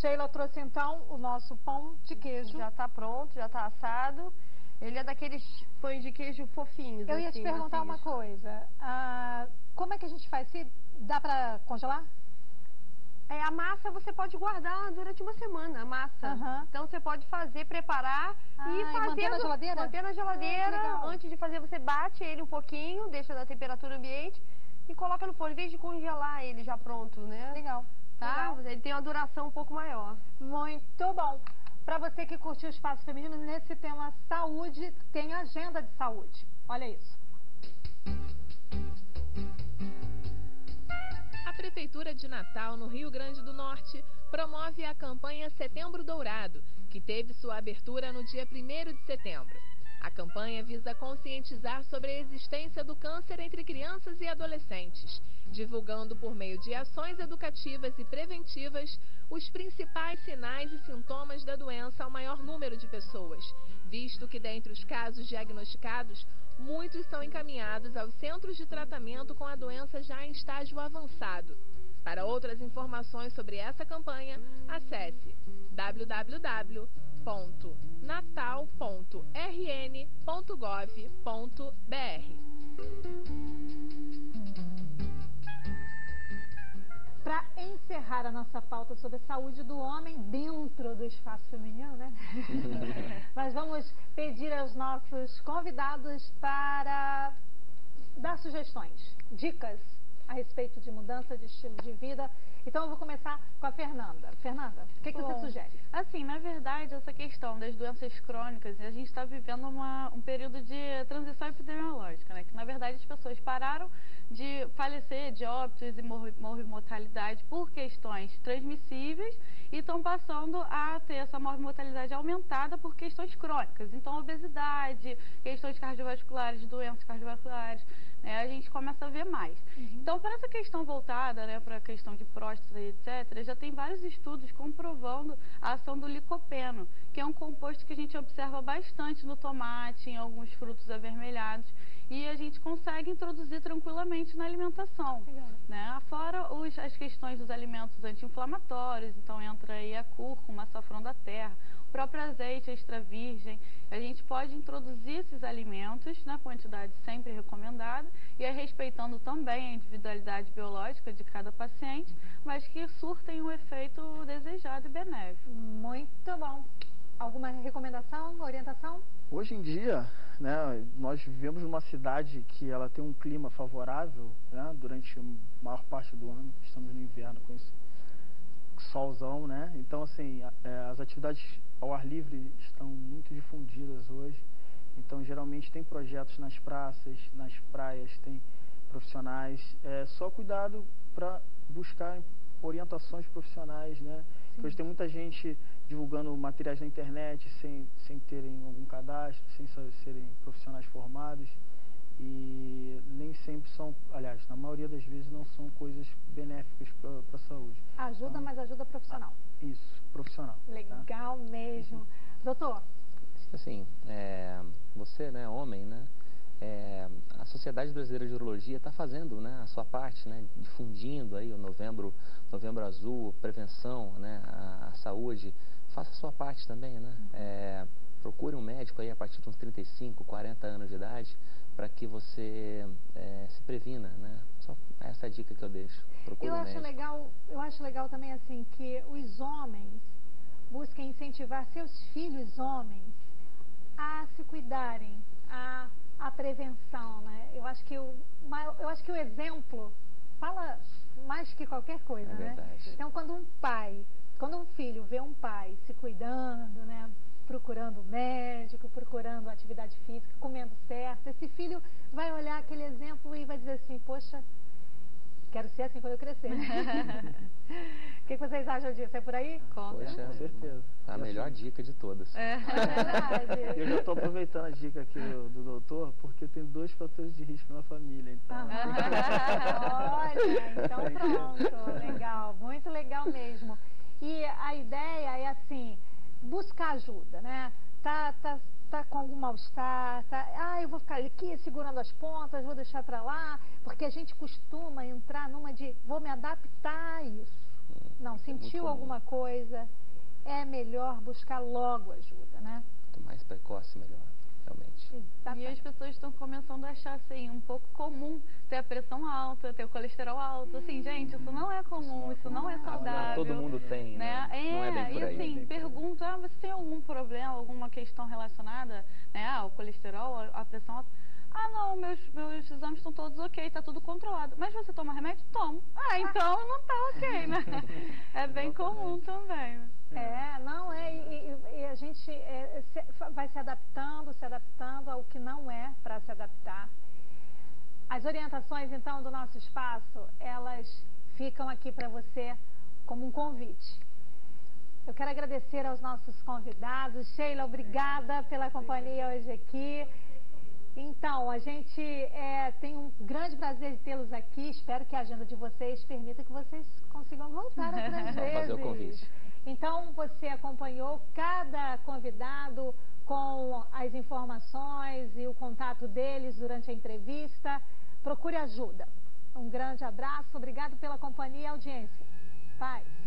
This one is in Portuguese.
Sheila trouxe então o nosso pão de queijo. Já tá pronto, já tá assado. Ele é daqueles pães de queijo fofinhos. Eu ia te perguntar uma coisa. Como é que a gente faz? Se dá pra congelar? A massa você pode guardar durante uma semana, a massa. Então você pode fazer, preparar e fazer. Manter na geladeira? Manter na geladeira. Antes de fazer, você bate ele um pouquinho, deixa na temperatura ambiente e coloca no forno, em vez de congelar ele já pronto, né? Legal. Tá? Legal. Ele tem uma duração um pouco maior. Muito bom. Para você que curtiu o Espaço Feminino, nesse tema saúde, tem agenda de saúde. Olha isso. A Prefeitura de Natal, no Rio Grande do Norte, promove a campanha Setembro Dourado, que teve sua abertura no dia 1º de setembro. A campanha visa conscientizar sobre a existência do câncer entre crianças e adolescentes, divulgando por meio de ações educativas e preventivas os principais sinais e sintomas da doença ao maior número de pessoas, visto que dentre os casos diagnosticados, muitos são encaminhados aos centros de tratamento com a doença já em estágio avançado. Para outras informações sobre essa campanha, acesse www.natal.rn.gov.br. Para encerrar a nossa pauta sobre a saúde do homem dentro do espaço feminino, né? Nós vamos pedir aos nossos convidados para dar sugestões, dicas a respeito de mudança de estilo de vida. Então eu vou começar com a Fernanda. Fernanda, o que você sugere? Assim, na verdade, essa questão das doenças crônicas, a gente está vivendo um período de transição epidemiológica, né? Que na verdade as pessoas pararam de falecer de óbitos e mortalidade por questões transmissíveis e estão passando a ter essa mortalidade aumentada por questões crônicas. Então, obesidade, questões cardiovasculares, doenças cardiovasculares, né, a gente começa a ver mais. Então, para essa questão voltada, né, para a questão de próstata e etc., já tem vários estudos comprovando a ação do licopeno, que é um composto que a gente observa bastante no tomate, em alguns frutos avermelhados, e a gente consegue introduzir tranquilamente na alimentação. Né? Fora as questões dos alimentos anti-inflamatórios, então entra aí a cúrcuma, açafrão da terra, o próprio azeite extra virgem. A gente pode introduzir esses alimentos na quantidade sempre recomendada e respeitando também a individualidade biológica de cada paciente, mas que surtem um efeito desejado e benéfico. Muito bom. Alguma recomendação, orientação? Hoje em dia, né, nós vivemos numa cidade que ela tem um clima favorável, né, durante a maior parte do ano. Estamos no inverno com esse solzão, né? Então, assim, as atividades ao ar livre estão muito difundidas hoje. Então, geralmente tem projetos nas praças, nas praias, tem profissionais. Só cuidado para buscar orientações profissionais, né? Porque hoje tem muita gente divulgando materiais na internet sem terem algum cadastro, sem serem profissionais formados. E nem sempre são, aliás, na maioria das vezes não são coisas benéficas para a saúde. Ajuda, então, mas ajuda profissional. Isso, profissional. Legal, tá? Mesmo. Doutor? Assim, você, né, homem, né? A Sociedade Brasileira de Urologia está fazendo, né, a sua parte, né, difundindo aí o novembro azul, prevenção, né, a saúde. Faça a sua parte também, né? Procure um médico aí a partir de uns 35, 40 anos de idade para que você se previna, né? Só essa é a dica que eu deixo. Procure um médico. Eu acho legal também assim que os homens busquem incentivar seus filhos homens a se cuidarem, a prevenção, né? Eu acho que o exemplo fala mais que qualquer coisa, né? Verdade. Então, quando um filho vê um pai se cuidando, né? Procurando médico, procurando atividade física, comendo certo, esse filho vai olhar aquele exemplo e vai dizer assim, poxa, quero ser assim quando eu crescer. O que vocês acham disso? É por aí? Com certeza. A melhor dica de todas. É verdade. Eu já estou aproveitando a dica aqui do doutor, porque tem 2 fatores de risco na família. Então. Olha, então pronto. Legal, muito legal mesmo. E a ideia é assim, buscar ajuda, né? Tá com algum mal-estar, eu vou ficar aqui segurando as pontas, vou deixar pra lá, porque a gente costuma entrar numa de, vou me adaptar a isso. Não, sentiu alguma coisa, é melhor buscar logo ajuda, né? Quanto mais precoce, melhor, realmente. E as pessoas estão começando a achar, assim, um pouco comum ter a pressão alta, ter o colesterol alto. Assim, gente, isso não é comum, isso não é saudável. Todo mundo tem, né? Não é bem por aí. E assim, pergunta, você tem algum problema, alguma questão relacionada, né, ao colesterol, à pressão alta? Ah, não, meus exames estão todos ok, tá tudo controlado. Mas você toma remédio? Tomo. Ah, então não tá ok, né? É bem comum também. E a gente vai se adaptando ao que não é para se adaptar. As orientações, então, do nosso espaço, elas ficam aqui para você como um convite. Eu quero agradecer aos nossos convidados. Sheila, obrigada pela companhia hoje aqui. Então, a gente tem um grande prazer de tê-los aqui. Espero que a agenda de vocês permita que vocês consigam voltar outras vezes. Fazer o convite. Então, você acompanhou cada convidado com as informações e o contato deles durante a entrevista. Procure ajuda. Um grande abraço, obrigado pela companhia e audiência. Paz.